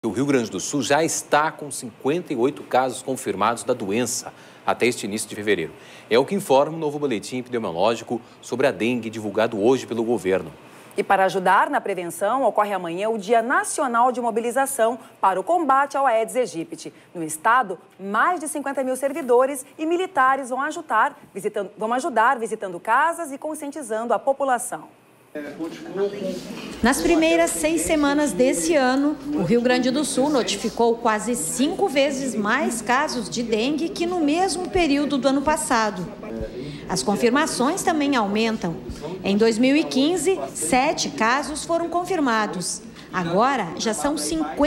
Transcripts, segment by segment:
O Rio Grande do Sul já está com 58 casos confirmados da doença até este início de fevereiro. É o que informa o novo boletim epidemiológico sobre a dengue divulgado hoje pelo governo. E para ajudar na prevenção, ocorre amanhã o Dia Nacional de Mobilização para o combate ao Aedes aegypti. No estado, mais de 50 mil servidores e militares vão ajudar visitando casas e conscientizando a população. Nas primeiras 6 semanas desse ano, o Rio Grande do Sul notificou quase 5 vezes mais casos de dengue que no mesmo período do ano passado. As confirmações também aumentam. Em 2015, 7 casos foram confirmados. Agora, já são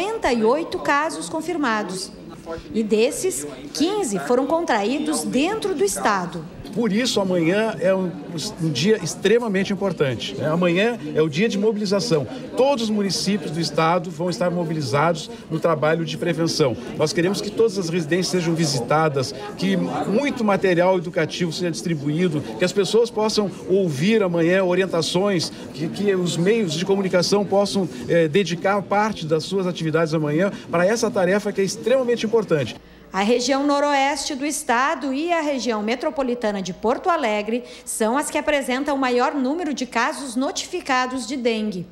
58 casos confirmados. E desses, 15 foram contraídos dentro do estado. Por isso, amanhã é um dia extremamente importante. Amanhã é o dia de mobilização. Todos os municípios do estado vão estar mobilizados no trabalho de prevenção. Nós queremos que todas as residências sejam visitadas, que muito material educativo seja distribuído, que as pessoas possam ouvir amanhã orientações, que os meios de comunicação possam dedicar parte das suas atividades amanhã para essa tarefa que é extremamente importante. A região noroeste do estado e a região metropolitana de Porto Alegre são as que apresentam o maior número de casos notificados de dengue.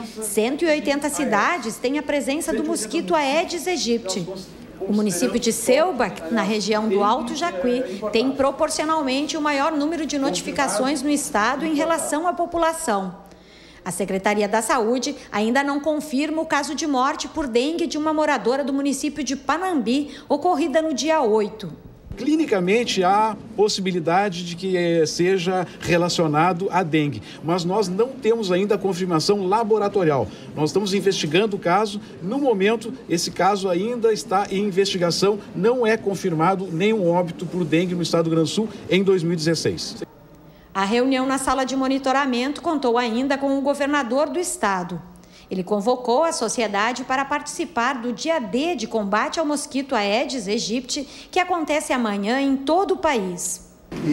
180 cidades têm a presença do mosquito Aedes aegypti. O município de Seubach, na região do Alto Jacuí, tem proporcionalmente o maior número de notificações no estado em relação à população. A Secretaria da Saúde ainda não confirma o caso de morte por dengue de uma moradora do município de Panambi, ocorrida no dia 8. Clinicamente, há possibilidade de que seja relacionado à dengue, mas nós não temos ainda a confirmação laboratorial. Nós estamos investigando o caso. No momento, esse caso ainda está em investigação. Não é confirmado nenhum óbito por dengue no estado do Rio Grande do Sul em 2016. A reunião na sala de monitoramento contou ainda com o governador do estado. Ele convocou a sociedade para participar do Dia D de combate ao mosquito Aedes aegypti, que acontece amanhã em todo o país.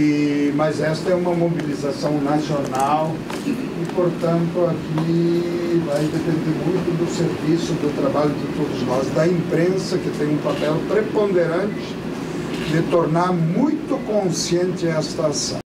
Mas esta é uma mobilização nacional e, portanto, aqui vai depender muito do serviço, do trabalho de todos nós, da imprensa, que tem um papel preponderante de tornar muito consciente esta ação.